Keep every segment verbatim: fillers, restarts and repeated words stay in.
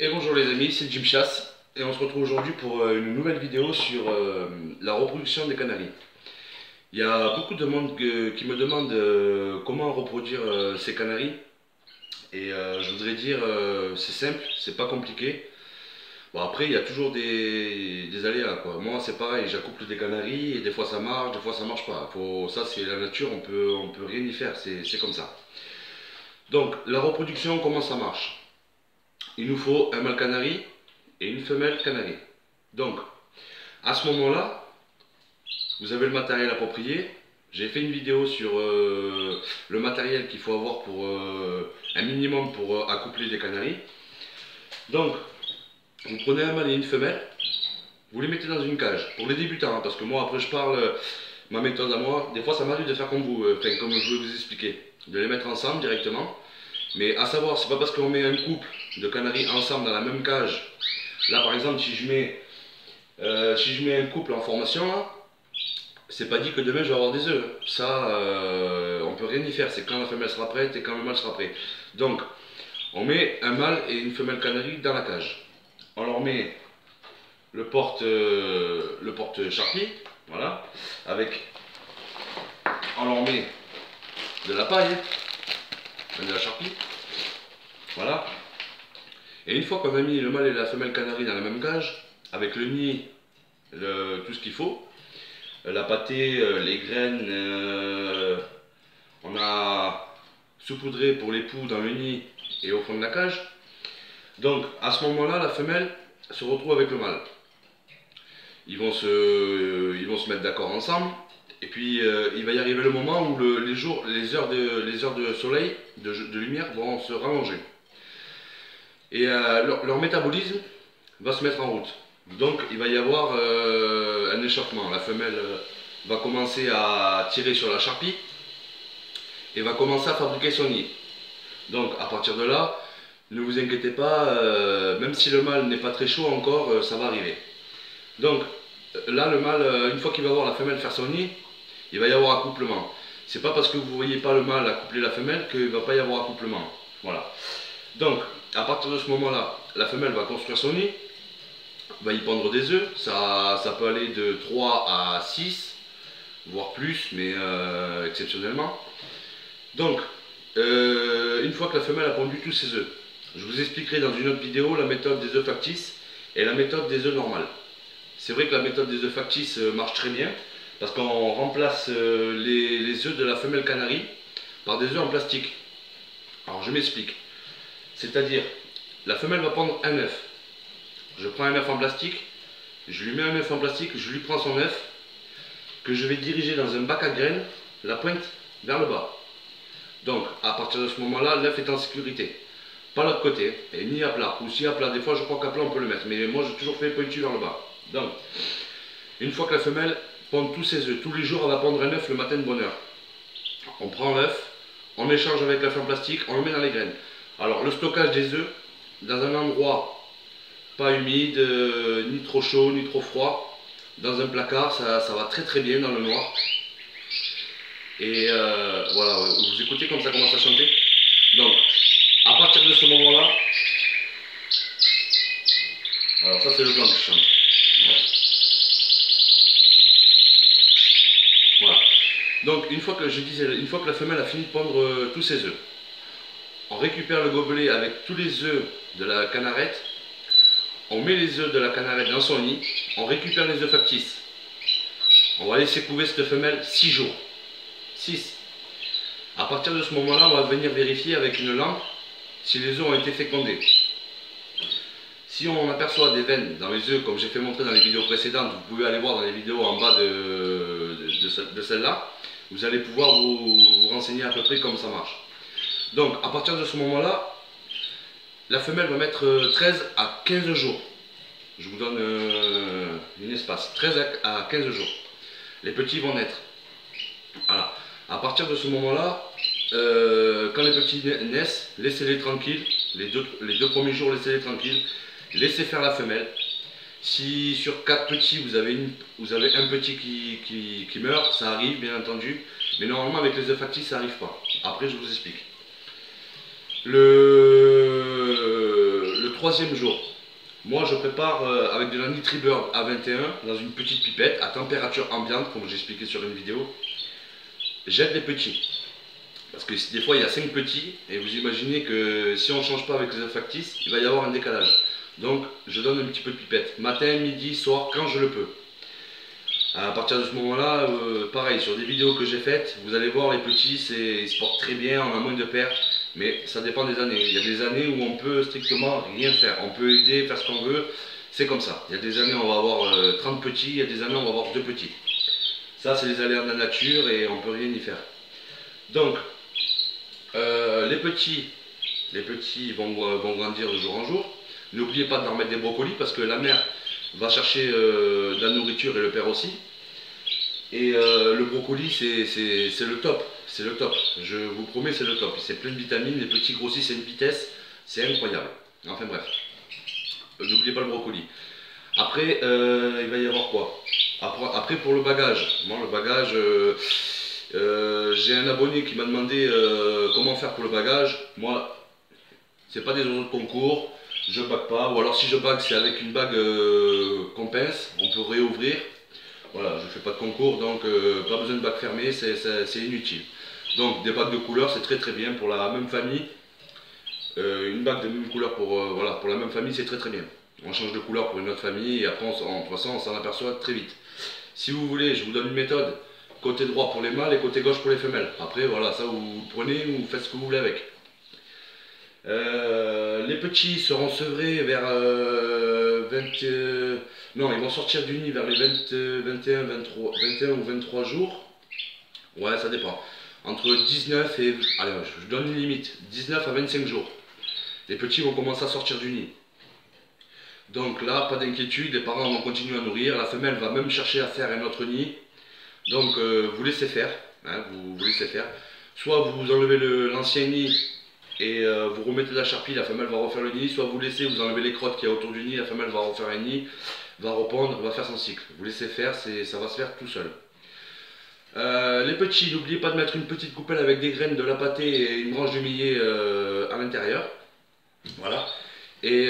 Et bonjour les amis, c'est Jim Chasse et on se retrouve aujourd'hui pour euh, une nouvelle vidéo sur euh, la reproduction des canaris. Il y a beaucoup de monde que- qui me demande euh, comment reproduire euh, ces canaris et euh, je voudrais dire euh, c'est simple, c'est pas compliqué. Bon après il y a toujours des, des aléas quoi. Moi c'est pareil, j'accouple des canaris et des fois ça marche, des fois ça marche pas. Faut, ça c'est la nature, on peut, on peut rien y faire, c'est comme ça. Donc la reproduction, comment ça marche? Il nous faut un mâle canari et une femelle canari. Donc, à ce moment-là, vous avez le matériel approprié. J'ai fait une vidéo sur euh, le matériel qu'il faut avoir pour euh, un minimum pour euh, accoupler des canaris. Donc, vous prenez un mâle et une femelle, vous les mettez dans une cage. Pour les débutants, hein, parce que moi après je parle euh, ma méthode à moi. Des fois ça m'arrive de faire comme vous, euh, enfin, comme je vais vous expliquer, de les mettre ensemble directement. Mais à savoir, c'est pas parce qu'on met un couple de canaris ensemble dans la même cage. Là par exemple, si je mets, euh, si je mets un couple en formation, c'est pas dit que demain je vais avoir des œufs. Ça, euh, on peut rien y faire. C'est quand la femelle sera prête et quand le mâle sera prêt. Donc, on met un mâle et une femelle canari dans la cage. On leur met le porte, euh, le porte charpie, voilà, avec, on leur met de la paille, de la charpie, voilà. Et une fois qu'on a mis le mâle et la femelle canari dans la même cage, avec le nid, le, tout ce qu'il faut, la pâtée, les graines, euh, on a saupoudré pour les poux dans le nid et au fond de la cage. Donc à ce moment-là, la femelle se retrouve avec le mâle. Ils vont se, euh, ils vont se mettre d'accord ensemble. Et puis euh, il va y arriver le moment où le, les, jours, les, heures de, les heures de soleil, de, de lumière vont se rallonger. Et euh, leur, leur métabolisme va se mettre en route. Donc il va y avoir euh, un échauffement. La femelle euh, va commencer à tirer sur la charpie et va commencer à fabriquer son nid. Donc à partir de là, ne vous inquiétez pas, euh, même si le mâle n'est pas très chaud encore, euh, ça va arriver. Donc là le mâle, euh, une fois qu'il va voir la femelle faire son nid, il va y avoir accouplement. C'est pas parce que vous ne voyez pas le mâle accoupler la femelle qu'il ne va pas y avoir accouplement. Voilà. Donc à partir de ce moment-là, la femelle va construire son nid, va y pondre des œufs, ça, ça peut aller de trois à six, voire plus, mais euh, exceptionnellement. Donc, euh, une fois que la femelle a pondu tous ses œufs, je vous expliquerai dans une autre vidéo la méthode des œufs factices et la méthode des œufs normales. C'est vrai que la méthode des œufs factices marche très bien, parce qu'on remplace les, les œufs de la femelle canari par des œufs en plastique. Alors je m'explique. C'est-à-dire, la femelle va pondre un œuf. Je prends un œuf en plastique, je lui mets un œuf en plastique, je lui prends son œuf, que je vais diriger dans un bac à graines, la pointe vers le bas. Donc, à partir de ce moment-là, l'œuf est en sécurité. Pas l'autre côté, et ni à plat. Ou si à plat, des fois je crois qu'à plat on peut le mettre, mais moi j'ai toujours fait pointu vers le bas. Donc, une fois que la femelle pond tous ses œufs, tous les jours elle va pondre un œuf le matin de bonne heure. On prend l'œuf, on échange avec l'œuf en plastique, on le met dans les graines. Alors, le stockage des œufs, dans un endroit pas humide, euh, ni trop chaud, ni trop froid. Dans un placard, ça, ça va très très bien dans le noir. Et euh, voilà, vous écoutez comme ça commence à chanter. Donc, à partir de ce moment-là, alors ça c'est le blanc qui chante. Voilà. Donc, une fois que je disais, une fois que la femelle a fini de pondre euh, tous ses œufs, on récupère le gobelet avec tous les œufs de la canarette. On met les œufs de la canarette dans son nid, on récupère les œufs factices. On va laisser couver cette femelle six jours. six. À partir de ce moment-là, on va venir vérifier avec une lampe si les œufs ont été fécondés. Si on aperçoit des veines dans les œufs, comme j'ai fait montrer dans les vidéos précédentes, vous pouvez aller voir dans les vidéos en bas de, de, de celle-là, vous allez pouvoir vous, vous renseigner à peu près comment ça marche. Donc, à partir de ce moment-là, la femelle va mettre treize à quinze jours. Je vous donne euh, une espace. treize à quinze jours. Les petits vont naître. Voilà. À partir de ce moment-là, euh, quand les petits naissent, laissez-les tranquilles. Les deux, les deux premiers jours, laissez-les tranquilles. Laissez faire la femelle. Si sur quatre petits, vous avez, une, vous avez un petit qui, qui, qui meurt, ça arrive bien entendu. Mais normalement, avec les œufs factices, ça n'arrive pas. Après, je vous explique. Le troisième jour, moi je prépare euh, avec de la NutriBurn A vingt et un dans une petite pipette à température ambiante, comme j'ai expliqué sur une vidéo. J'aide les petits. Parce que des fois il y a cinq petits et vous imaginez que si on ne change pas avec les œufs factices, il va y avoir un décalage. Donc je donne un petit peu de pipette, matin, midi, soir, quand je le peux. À partir de ce moment-là, euh, pareil, sur des vidéos que j'ai faites, vous allez voir les petits, ils se portent très bien, on a moins de pertes, mais ça dépend des années. Il y a des années où on peut strictement rien faire, on peut aider, faire ce qu'on veut, c'est comme ça. Il y a des années où on va avoir euh, trente petits, il y a des années où on va avoir deux petits. Ça c'est les aléas de la nature et on ne peut rien y faire. Donc, euh, les petits, les petits vont, vont grandir de jour en jour. N'oubliez pas de leur mettre des brocolis parce que la mère va chercher euh, de la nourriture et le père aussi. Et euh, le brocoli c'est le top, c'est le top, je vous promets c'est le top. C'est plein de vitamines, les petits grossissent à une vitesse, c'est incroyable. Enfin bref, euh, n'oubliez pas le brocoli. Après euh, il va y avoir quoi? Après, après pour le bagage, moi le bagage, euh, euh, j'ai un abonné qui m'a demandé euh, comment faire pour le bagage. Moi c'est pas des oiseaux de concours, je bague pas, ou alors si je bague c'est avec une bague euh, qu'on pince, on peut réouvrir. Voilà, je fais pas de concours, donc euh, pas besoin de bague fermée, c'est inutile. Donc des bagues de couleur c'est très très bien pour la même famille. Euh, une bague de même couleur pour, euh, voilà, pour la même famille c'est très très bien. On change de couleur pour une autre famille et après on, on, de toute façon on s'en aperçoit très vite. Si vous voulez, je vous donne une méthode, côté droit pour les mâles et côté gauche pour les femelles. Après voilà, ça vous prenez ou vous faites ce que vous voulez avec. Euh, les petits seront sevrés vers euh, vingt, euh, non, ils vont sortir du nid vers les vingt, vingt et un, vingt-trois, vingt et un ou vingt-trois jours. Ouais, ça dépend. Entre dix-neuf et, allez, je donne une limite, dix-neuf à vingt-cinq jours. Les petits vont commencer à sortir du nid. Donc là, pas d'inquiétude, les parents vont continuer à nourrir. La femelle va même chercher à faire un autre nid. Donc euh, vous laissez faire, hein, vous, vous laissez faire. Soit vous enlevez l'ancien nid et euh, vous remettez de la charpie, la femelle va refaire le nid, soit vous laissez, vous enlevez les crottes qu'il y a autour du nid, la femelle va refaire un nid, va repondre, va faire son cycle. Vous laissez faire, ça va se faire tout seul. Euh, les petits, n'oubliez pas de mettre une petite coupelle avec des graines, de la pâtée et une branche de millet euh, à l'intérieur. Voilà. Et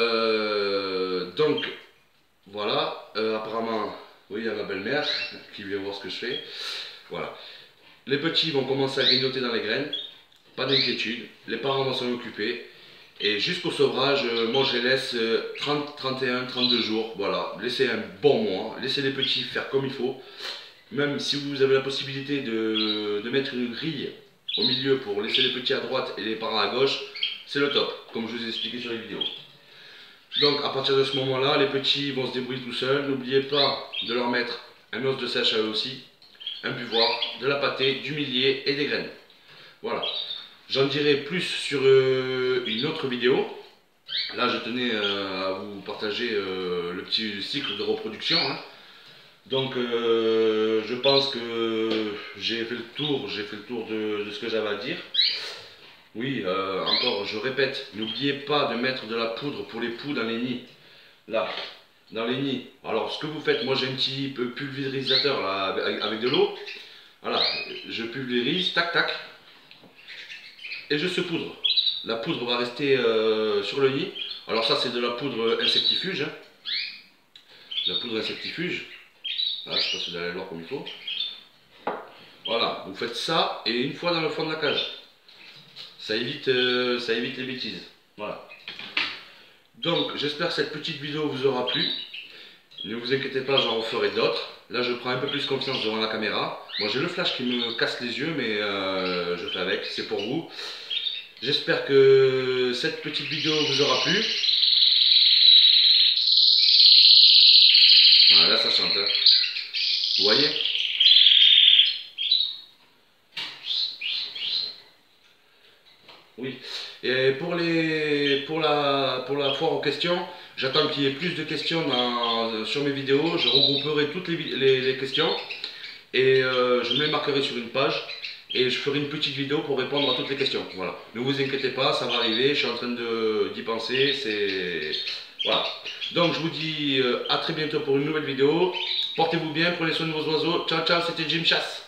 euh, donc, voilà, euh, apparemment, oui, il y a ma belle-mère qui vient voir ce que je fais. Voilà. Les petits vont commencer à grignoter dans les graines. Pas d'inquiétude, les parents vont s'en occuper. Et jusqu'au sevrage, euh, moi je les laisse euh, trente, trente et un, trente-deux jours. Voilà, laissez un bon mois, laissez les petits faire comme il faut. Même si vous avez la possibilité de, de mettre une grille au milieu pour laisser les petits à droite et les parents à gauche, c'est le top, comme je vous ai expliqué sur les vidéos. Donc à partir de ce moment-là, les petits vont se débrouiller tout seuls. N'oubliez pas de leur mettre un os de sèche à eux aussi, un buvoir, de la pâtée, du millet et des graines. Voilà. J'en dirai plus sur euh, une autre vidéo. Là, je tenais euh, à vous partager euh, le petit cycle de reproduction. Hein. Donc, euh, je pense que j'ai fait le tour, j'ai fait le tour de, de ce que j'avais à dire. Oui, euh, encore, je répète, n'oubliez pas de mettre de la poudre pour les poux dans les nids. Là, dans les nids. Alors, ce que vous faites, moi j'ai un petit pulvérisateur là, avec, avec de l'eau. Voilà, je pulvérise, tac, tac. Et je saupoudre. La poudre va rester euh, sur le nid. Alors ça c'est de la poudre insectifuge. Hein. La poudre insectifuge. Là, je ne sais pas si vous allez le voir comme il faut. Voilà, vous faites ça et une fois dans le fond de la cage. Ça évite, euh, ça évite les bêtises. Voilà. Donc j'espère que cette petite vidéo vous aura plu. Ne vous inquiétez pas, j'en referai d'autres. Là je prends un peu plus confiance devant la caméra. Moi j'ai le flash qui me casse les yeux, mais euh, je fais avec, c'est pour vous. J'espère que cette petite vidéo vous aura plu. Voilà, là ça chante. Hein. Vous voyez? Oui. Et pour, les, pour, la, pour la foire aux questions, j'attends qu'il y ait plus de questions dans, sur mes vidéos. Je regrouperai toutes les, les, les questions et euh, je me les marquerai sur une page et je ferai une petite vidéo pour répondre à toutes les questions. Voilà. Ne vous inquiétez pas, ça va arriver, je suis en train d'y penser. C'est voilà. Donc je vous dis euh, à très bientôt pour une nouvelle vidéo. Portez-vous bien, prenez soin de vos oiseaux. Ciao ciao, c'était Jim Chasse.